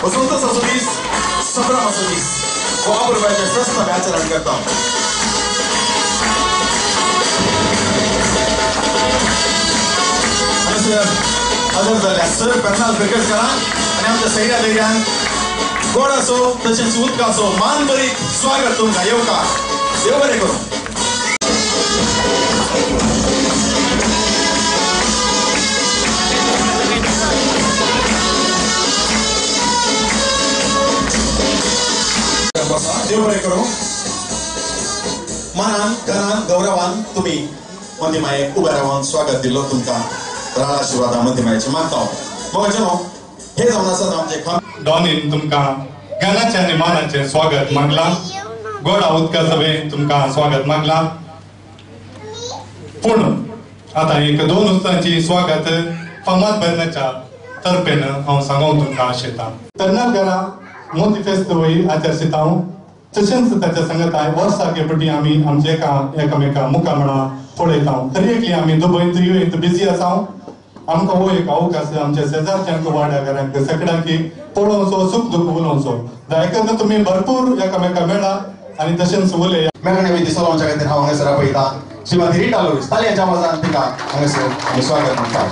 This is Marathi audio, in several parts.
वसंत असोदीस संभ्रम असोदीस कोल्हापूरचे प्रश्न मॅच रन करता आदर जाल्या सर पेर्नाल क्रिकेट करा आणि आमच्या सैन्या दैर्यान गोड असो तसेच उदका असो मान बरीत स्वागत तुमकां येवकार देव बरें करूं देव बरें करूं मानान घरान गौरवान तुम्ही मंदिमायेक उबे रावन स्वागत दिल्लो तुमकां राळा आशिर्वादा मंदिमायेचे मागता मग जनो हे जावन आसात आमचे डॉनीन तुमकां गानाचे आनी मानाचे स्वागत मागला गोडा उदका सभेन तुमकां स्वागत मागला पूण आता एक 2 उस्तांची स्वागत फामाद बेर्नाच्या तर्फेन हांव सांगूंक तुमकां आशेता तरणाटकारा मोती फेस्त वय आचरशीत हांव तशेंच ताच्या सांगताय वर्साके फाटी आमी आमचे एकामेका मुखार म्हणा पळयता खरी आमी दुबयंत युएंत बिजी आसा आमकां हो एक अवकाश आमच्या शेजारच्यांक वाड्याकारांक सगळ्यांक पळोवचो सुख दुख उलोवचो जायकरना तुम्ही भरपूर एकामेका मेळा आनी तशेंच उलया मेळणे विधी सलोवच्या खातीर हांव हांगासर आपयता श्रीमती रिटा लोरीस तालयांच्या आवाजान तिका हांगासर आमी स्वागत म्हणटा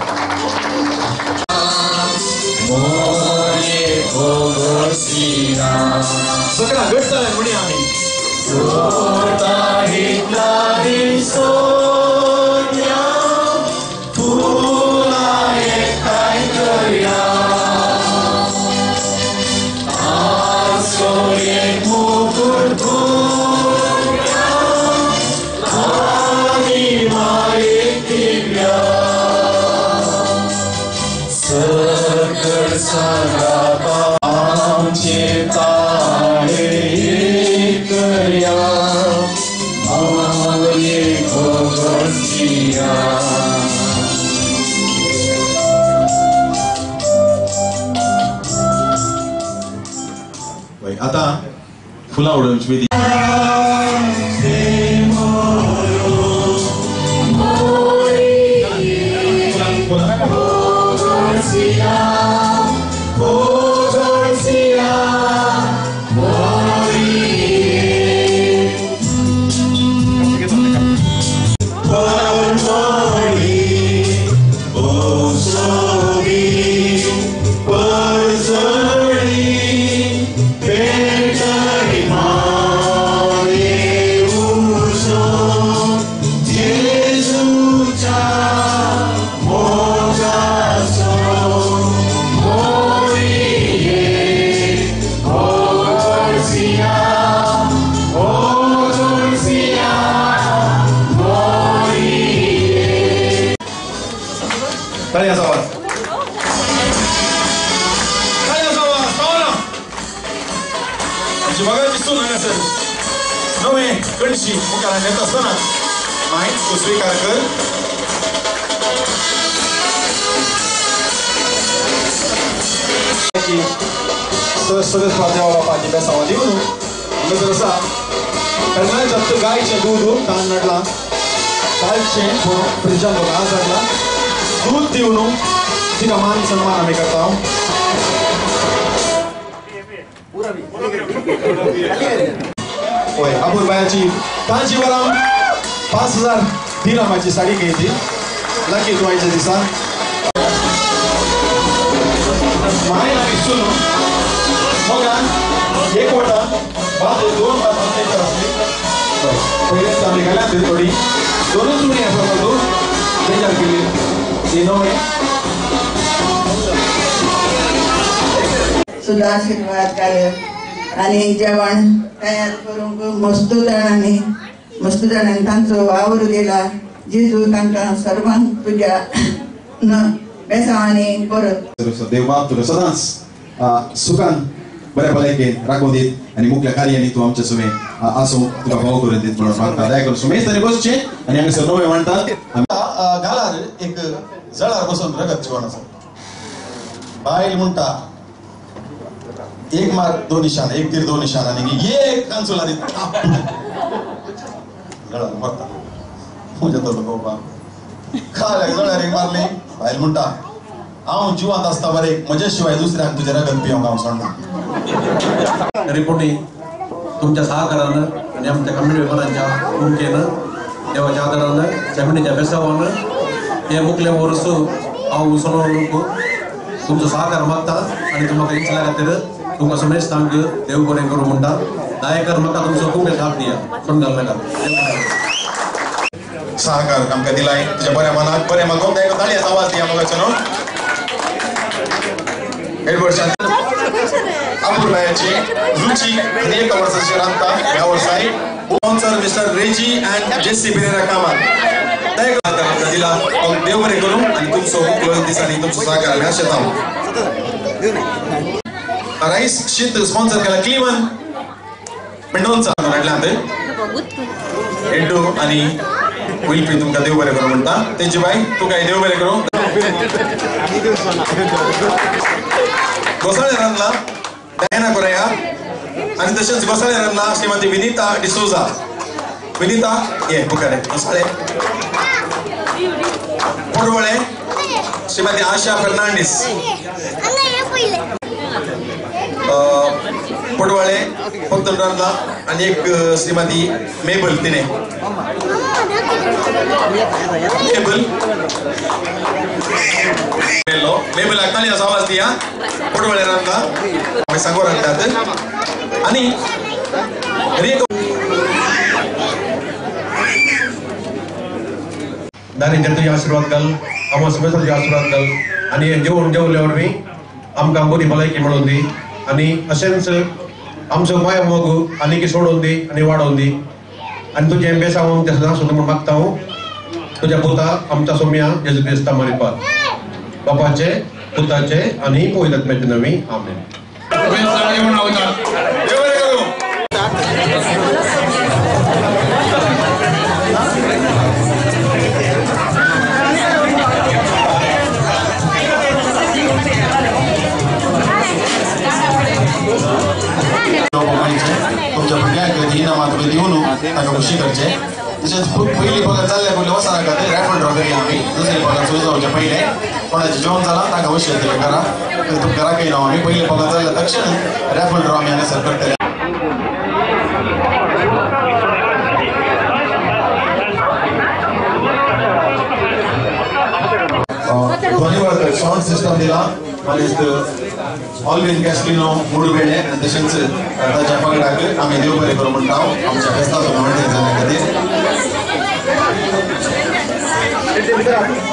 सगळ्या घट जालें म्हणी आमी आता फुलां उडोवची विधी कणशी मुखार येत असताना माहीत तो स्वीकार कर सगळेच देवाला पाठी बेसावा दिवून नजर असा कर्नाटक गायचे दूध ताण नडला कालचे फ्रिजान आज हाडला दूध दिवन तिका मान सन्मान आम्ही करता होय अपूर बायाची कांचीवरम 5000 दिरामाची साडी घेतली लाकी तुवायच्या दिसा माय लागीं सुनो मोगान एक वटा बाद 2 बात असली पहिले आम्ही घाल्यात थोडी 2 जुनी आसा तो तयार केली ती नवे सुद्धा आशीर्वाद कार्य आणि जेवण तयार करून मस्त जाणांनी तांचो वावर दिला जेजू तांकां सर्वांक तुज्या बेसावांनी परत देव बाप तुला सदांच सुखान बऱ्या भलायकेन राखून दीत आनी मुख्य कार्यांनी तूं आमचे सुमे आसूं तुका भाव करून दीत म्हणून मागता दया करून सुमेश तरी बसचें आनी हांगासर नवे म्हणटात घालार एक जळार बसून रगत जिवन आसा बायल म्हणटा एक मार 2 निशाण एक तीर 2 निशाण आणि एक कांचुला दित जळार मरता म्हणजे तो बाबा खाल्याक जळार एक मारली बायल म्हणटा हांव जिवांत आसता बरें म्हजे शिवाय दुसऱ्याक तुजें रगत पिवंक हांव सोडना. रिपोर्टी तुमच्या सहकारानं आणि आमच्या कमिटी मेंबरांच्या भूमिकेनं देवाच्या आदरानं जमिनीच्या बेसावानं हे मुखले वर्स हांव उसळून तुमचं सहकार मागता आणि तुमकां इच्छा खातीर तुमकां समेश तांक देव बरें करूं म्हणटा. दयाकर म्हाका तुमचो खूब साथ दिया समजाल नाका. सहकार आमकां दिलाय तुज्या बऱ्या मनाक बरें मागोवंक जाय ताळयेचो आवाज दिया म्हाका न्हू. हेड वर्षांत अपूर्वाची रुची आनी एका वर्साची रांदता ह्या वर्साय sponsor Mr Reggie and Jessie Pereira कामार दयाकर दिला. देव बरें करूं आनी तुमचो मुखलो दिसांनी तुमचो सहकार आमी आशेता. राईस शीत स्पॉन्सर केला क्लीवन मेंडोन्सा म्हटल्यात एड्डू आणि विल्पी तुमकां देव बरें करूं म्हणटा. तेजी बाय तुकाय देव बरें करूं. घोसाळे रांदला डायना कोरेया आणि तशेंच घोसाळे रांदला श्रीमती विनीता डिसोजा. विनीता ये मुखारे. घोसाळे पडवळे श्रीमती आशा फर्नांडीस. पडवळे फक्त रांदला आणि एक श्रीमती मेबल तिने मेबल ताळयेचो आवाज दिया. पडवळे रांदला आमी सांगो रांदतात आणि दारिद्र्य तुझे आशीर्वाद घाल आम्हा समेताचे आशीर्वाद घाल आणि जेवण जेवल्यावर मी आमकां बरी भलायकी मेळोवन दी आणि अशेंच आमचो माय मोग आनी सोडून दी आणि वाडोवन दी आणि तुझे बेसांव आमच्या सदां सुद्दां म्हूण मागता हांव तुझ्या पुता आमच्या सोम्या जेजू क्रिस्ता मारिपात बापाचे पुताचे आणि पवित्र आत्म्याचे नांवी आमेन. तुमच्या भुरग्यांक इनामां तुमी दिवन ताका खुशी करचे. तशेंच पयलीं पगार जाल्ल्या पयलीं वचना खातीर रॅफल ड्रॉ करया आमी. दुसरे पगार सुरू जावचे पयलें कोणाचें जेवण जालां ताका अवश्य दिलें करा. तुमकां घराक येयना आमी पयलीं पगार जाल्ल्या तक्षण रॅफल ड्रॉ आमी हांगासर करतले. ध्वनीवर्धक साऊंड सिस्टम दिला आणि ऑलवेज गॅस्टिनो मुडुबेडे आणि तशेंच ताच्या पंगडाक आमी देव बरें करूं म्हणटा आमच्या फेस्ताचो मेळटले जाल्या खातीर.